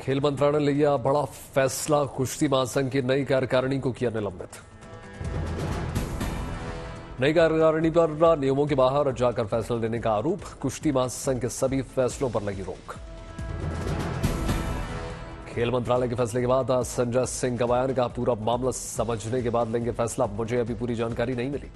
खेल मंत्रालय ने लिया बड़ा फैसला, कुश्ती महासंघ की नई कार्यकारिणी को किया निलंबित। नई कार्यकारिणी पर नियमों के बाहर जाकर फैसला लेने का आरोप, कुश्ती महासंघ के सभी फैसलों पर लगी रोक। खेल मंत्रालय के फैसले के बाद संजय सिंह का बयान, कहा पूरा मामला समझने के बाद लेंगे फैसला, मुझे अभी पूरी जानकारी नहीं मिली।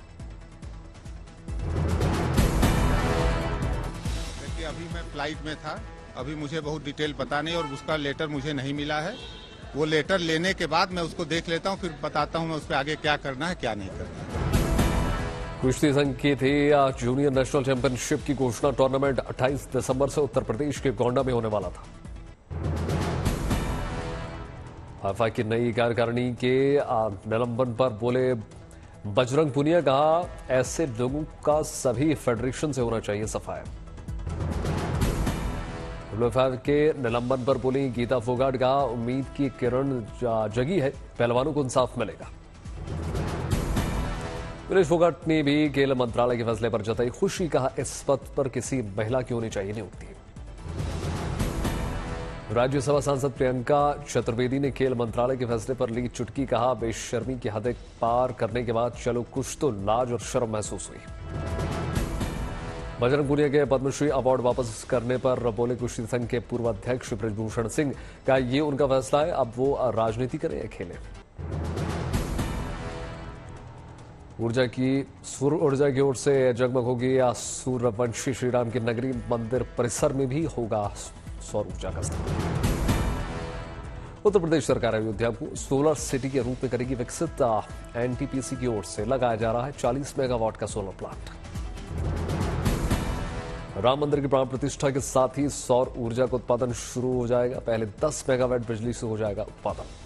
देखिए, अभी मैं फ्लाइट में था, अभी मुझे बहुत डिटेल पता नहीं और उसका लेटर मुझे नहीं मिला है। वो लेटर लेने के बाद मैं उसको देख लेता हूं, फिर बताता हूं मैं उस पर आगे क्या करना है क्या नहीं करना है। कुश्ती संघ की थी जूनियर नेशनल चैंपियनशिप की घोषणा। टूर्नामेंट 28 दिसंबर से उत्तर प्रदेश के गोंडा में होने वाला था। आईएफए की नई कार्यकारिणी के निलंबन पर बोले बजरंग पुनिया, कहा ऐसे लोगों का सभी फेडरेशन से होना चाहिए सफाया। आईएफए के निलंबन पर बोली गीता फोगाट, कहा उम्मीद की किरण जगी है, पहलवानों को इंसाफ मिलेगा। विनेश फोगाट ने भी खेल मंत्रालय के फैसले पर जताई खुशी, कहा इस पद पर किसी महिला की होनी चाहिए नियुक्ति। राज्यसभा सांसद प्रियंका चतुर्वेदी ने खेल मंत्रालय के फैसले पर ली चुटकी, कहा बेशर्मी की हदें पार करने के बाद चलो कुछ तो लाज और शर्म महसूस हुई। बजरंग पुनिया के पद्मश्री अवार्ड वापस करने पर बोले कुश्ती संघ के पूर्व अध्यक्ष ब्रजभूषण सिंह, का ये उनका फैसला है, अब वो राजनीति करें या खेलें। सूर्य ऊर्जा की ओर से जगमग होगी सूर्यवंशी श्रीराम की नगरी, मंदिर परिसर में भी होगा सौर ऊर्जा का इस्तेमाल। उत्तर प्रदेश सरकार अयोध्या को सोलर सिटी के रूप में करेगी विकसित। एनटीपीसी की ओर से लगाया जा रहा है 40 मेगावाट का सोलर प्लांट। राम मंदिर की प्राण प्रतिष्ठा के साथ ही सौर ऊर्जा का उत्पादन शुरू हो जाएगा। पहले 10 मेगावाट बिजली से हो जाएगा उत्पादन।